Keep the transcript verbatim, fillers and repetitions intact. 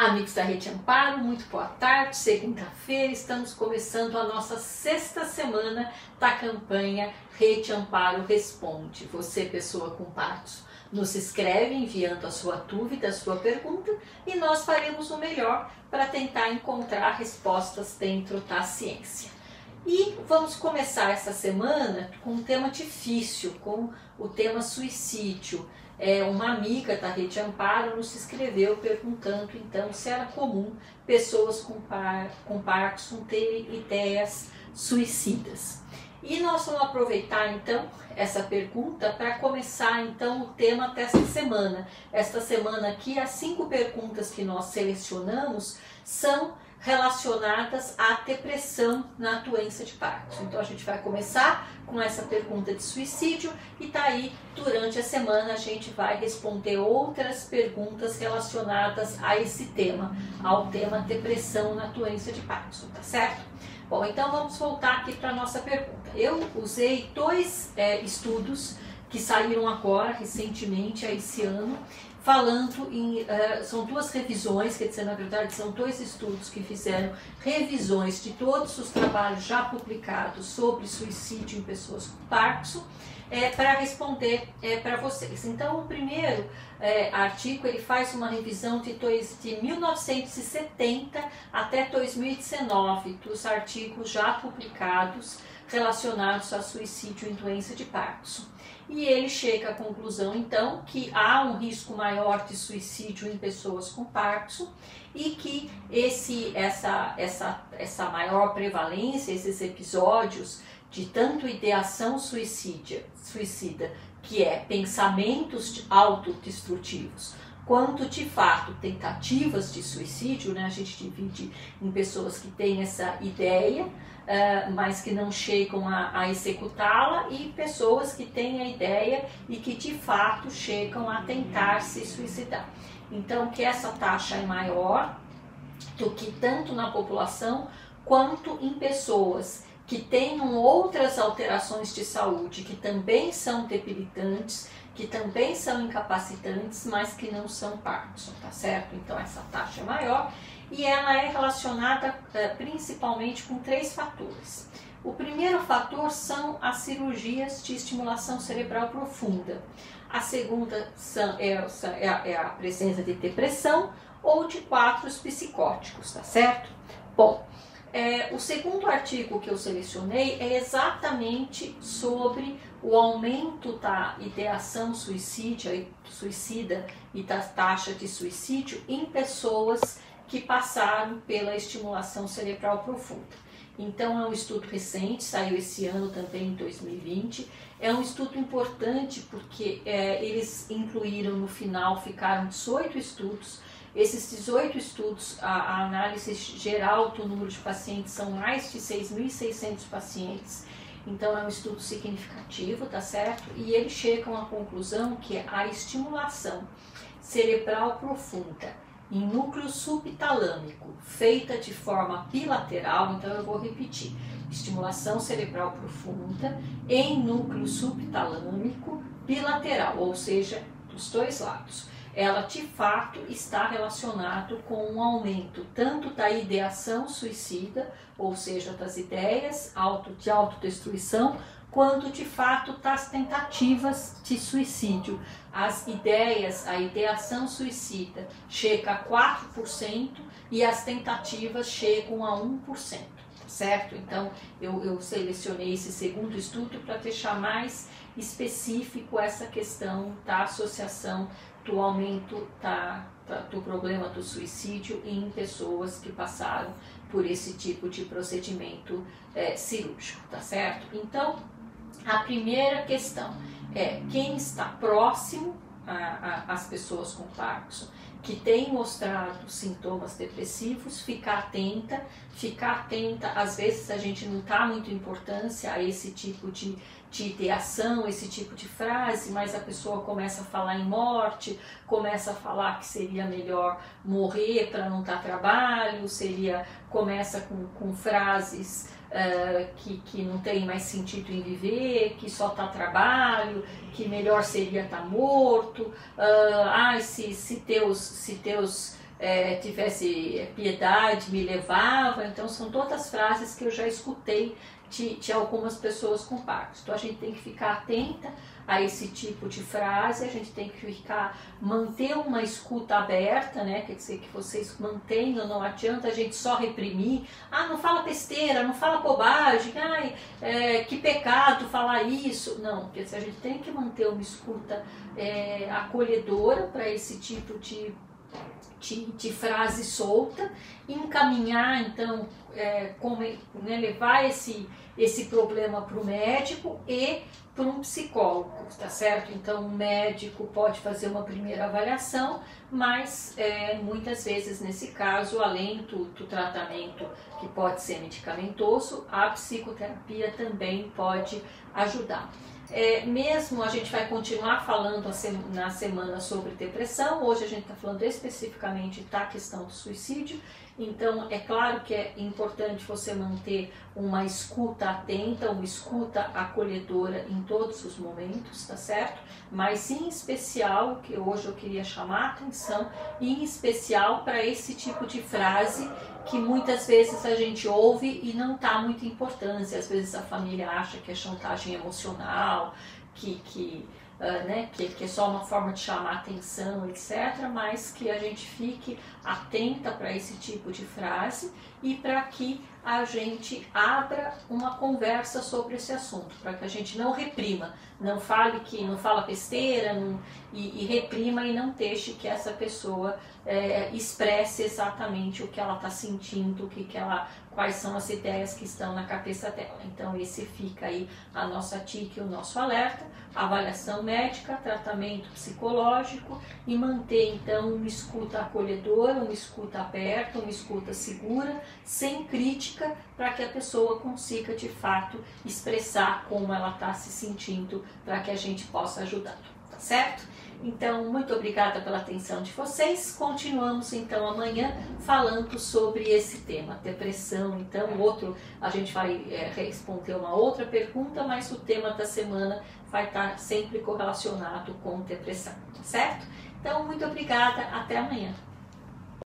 Amigos da Rede Amparo, muito boa tarde. Segunda-feira estamos começando a nossa sexta semana da campanha Rede Amparo Responde. Você, pessoa com partos, nos escreve enviando a sua dúvida, a sua pergunta, e nós faremos o melhor para tentar encontrar respostas dentro da ciência. E vamos começar essa semana com um tema difícil, com o tema suicídio. É, uma amiga da Rede Amparo nos escreveu perguntando então se era comum pessoas com, par, com Parkinson terem ideias suicidas. E nós vamos aproveitar então essa pergunta para começar então o tema desta semana. Esta semana aqui, as cinco perguntas que nós selecionamos são relacionadas à depressão na doença de Parkinson. Então a gente vai começar com essa pergunta de suicídio e daí durante a semana a gente vai responder outras perguntas relacionadas a esse tema, ao tema depressão na doença de Parkinson, tá certo? Bom, então vamos voltar aqui para a nossa pergunta. Eu usei dois é, estudos que saíram agora, recentemente, esse ano, falando em, uh, são duas revisões, quer dizer, na verdade são dois estudos que fizeram revisões de todos os trabalhos já publicados sobre suicídio em pessoas com Parkinson, é, para responder é, para vocês. Então, o primeiro é, artigo, ele faz uma revisão de, dois, de mil novecentos e setenta até dois mil e dezenove, dos artigos já publicados relacionados a suicídio em doença de Parkinson. E ele chega à conclusão, então, que há um risco maior de suicídio em pessoas com Parkinson e que esse, essa, essa, essa maior prevalência, esses episódios de tanto ideação suicídia, suicida, que é pensamentos autodestrutivos, quanto de fato tentativas de suicídio, né? A gente divide em pessoas que têm essa ideia, uh, mas que não chegam a, a executá-la, e pessoas que têm a ideia e que de fato chegam a tentar se suicidar. Então, que essa taxa é maior do que tanto na população quanto em pessoas que tenham outras alterações de saúde que também são debilitantes, que também são incapacitantes, mas que não são Parkinson, tá certo? Então essa taxa é maior e ela é relacionada uh, principalmente com três fatores. O primeiro fator são as cirurgias de estimulação cerebral profunda. A segunda são, é, é, a, é a presença de depressão ou de quadros psicóticos, tá certo? Bom, É, o segundo artigo que eu selecionei é exatamente sobre o aumento da ideação suicídia, suicida e da taxa de suicídio em pessoas que passaram pela estimulação cerebral profunda. Então é um estudo recente, saiu esse ano também, em dois mil e vinte. É um estudo importante porque é, eles incluíram no final, ficaram dezoito estudos. Esses dezoito estudos, a, a análise geral do número de pacientes são mais de seis mil e seiscentos pacientes, então é um estudo significativo, tá certo? E eles chegam à conclusão que a estimulação cerebral profunda em núcleo subtalâmico, feita de forma bilateral, então eu vou repetir, estimulação cerebral profunda em núcleo subtalâmico bilateral, ou seja, dos dois lados. Ela de fato está relacionado com um aumento tanto da ideação suicida, ou seja, das ideias auto, de autodestruição, quanto de fato das tentativas de suicídio. As ideias, a ideação suicida chega a quatro por cento e as tentativas chegam a um por cento, certo? Então eu, eu selecionei esse segundo estudo para deixar mais específico essa questão da associação do aumento da, da, do problema do suicídio em pessoas que passaram por esse tipo de procedimento é, cirúrgico, tá certo? Então, a primeira questão é quem está próximo às pessoas com Parkinson, que tem mostrado sintomas depressivos, ficar atenta, ficar atenta, às vezes a gente não dá muita importância a esse tipo de, de ideação, esse tipo de frase, mas a pessoa começa a falar em morte, começa a falar que seria melhor morrer para não dar trabalho, seria, começa com, com frases Uh, que, que não tem mais sentido em viver, que só está trabalho, que melhor seria estar morto, uh, ah, se, se teus, se teus é, tivesse piedade, me levava. Então são todas frases que eu já escutei de, de algumas pessoas com Parkinson. Então a gente tem que ficar atenta a esse tipo de frase, a gente tem que ficar, manter uma escuta aberta, né? Quer dizer, que vocês mantenham, não adianta a gente só reprimir, ah, não fala besteira, não fala bobagem, ai, é, que pecado falar isso. Não, quer dizer, a gente tem que manter uma escuta é, acolhedora para esse tipo de, de, de frase solta, encaminhar, então, é, como, né, levar esse, esse problema para o médico e para um psicólogo, tá certo? Então, o médico pode fazer uma primeira avaliação, mas é, muitas vezes, nesse caso, além do, do tratamento que pode ser medicamentoso, a psicoterapia também pode ajudar. É, mesmo a gente vai continuar falando na semana sobre depressão, hoje a gente está falando especificamente da questão do suicídio, então é claro que é importante você manter uma escuta atenta, uma escuta acolhedora em todos os momentos, tá certo? Mas em especial, que hoje eu queria chamar a atenção, em especial para esse tipo de frase que muitas vezes a gente ouve e não dá muita importância. Às vezes a família acha que é chantagem emocional, que, que, uh, né, que, que é só uma forma de chamar atenção, etcétera. Mas que a gente fique atenta para esse tipo de frase e para que a gente abra uma conversa sobre esse assunto, para que a gente não reprima, não fale que não fala besteira, não, e, e reprima e não deixe que essa pessoa é, expresse exatamente o que ela está sentindo, o que que ela, quais são as ideias que estão na cabeça dela. Então esse fica aí a nossa tique, o nosso alerta, avaliação médica, tratamento psicológico e manter então uma escuta acolhedora, uma escuta aberta, uma escuta segura, sem crítica, para que a pessoa consiga de fato expressar como ela está se sentindo, para que a gente possa ajudar, tá certo? Então, muito obrigada pela atenção de vocês. Continuamos então amanhã falando sobre esse tema, depressão. Então, outro, a gente vai é, responder uma outra pergunta, mas o tema da semana vai estar sempre correlacionado com depressão, tá certo? Então, muito obrigada, até amanhã.